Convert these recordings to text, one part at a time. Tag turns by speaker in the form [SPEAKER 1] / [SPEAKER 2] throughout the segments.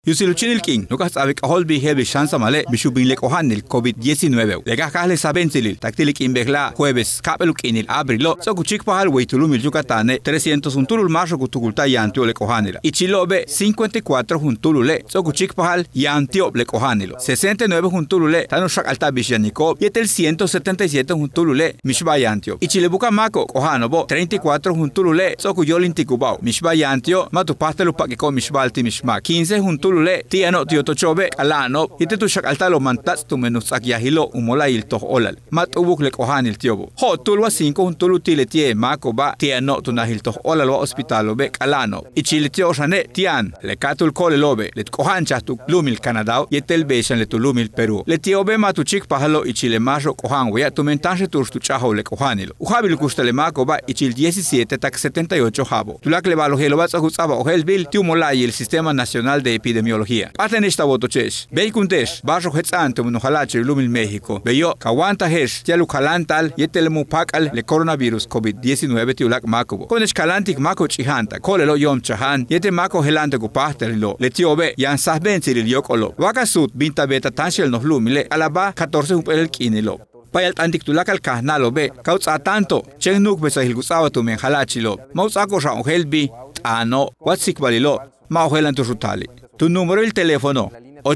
[SPEAKER 1] Yusiluchin el king, nukas abek ahol bi hebi shansa male bishubin lek ohan el COVID-19. Lega kahle sabentilil, taktilik imbegla jueves kapeluk inil abrilo, sokuchik pahal weitulumil Yucatane 300 juntulul marzo kutukulta yantio lek ohanila. Ichilobe 54 juntulule, sokuchik pahal yantio lek ohanilo. 69 juntulule, tanushak alta bishaniko, yetel 177 juntulule, mishba yantio. Ichilebuka mako ohanobo 34 juntulule, sokuyolin tikubao, mishba yantio, matupastelu pakiko mishba alti mishma. 15 juntulule tiano tiotochobe alano itetu shakaltalo mantats tu menus akyahilo umola ilto olal mat ubuk lek ohanil tiobo ho tulwa 5 juntulu tile tie makoba tiano tunahilto olal wa hospitalo be alano ichile tio shane tian le katul kole lobe let kohancha tu lumil Canada yetel beshan le tulumil Peru le tiobe matuchik pahalo ichile majo kohan we tu mentanche turstu chaho le kohanilo uhabil kustele makoba ichil 17 tak 78 habo tulak le balo helo batsa hutsaba ohelbil tiumola el sistema nacional de epidemiología. Paten esta votoches. Beikuntesh, bajo hetzante munohalache lumil México. Beyo, kawanta hesh, tialu kalantal, yetelemu pakal le coronavirus COVID-19 tiulak makubo. Konesh kalantik mako chihanta, kolelo yom chahan, yete mako helante kupahtelilo. Le tiobe, yan sahbensilil yokolo. Wakasut, binta beta tanshel nos lumile, alaba 14 upel kinilo. Payalt antik tulakal kahnalo be, kauts a tanto, chen nuk besa hilgusawa tu men halachilo. Mauts ako sa helbi, ano, watsik balilo, mauhelan tu rutali. Tu número del teléfono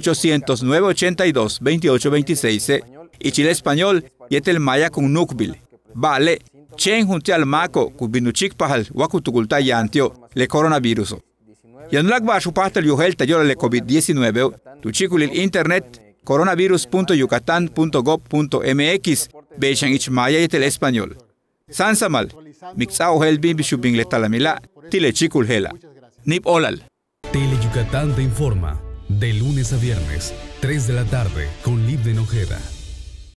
[SPEAKER 1] 800-982-2826 y Chile Español yetel maya con nukbil. Vale, chen junte al maco kubinuchik pahal wakutukulta yantio le coronavirus. Yanulak ba shupahtal yuhel tayor le COVID-19 tu chikulil internet coronavirus.yucatan.gov.mx bechan ich maya yetel español. Sansamal, mixao helbi bishubing le talamila tile chikul hela. Nip olal.
[SPEAKER 2] Tele Yucatán te informa de lunes a viernes, 3 de la tarde, con Libden Ojeda.